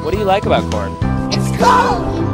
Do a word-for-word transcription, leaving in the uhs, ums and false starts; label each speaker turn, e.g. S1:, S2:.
S1: What do you like about corn?
S2: It's cold!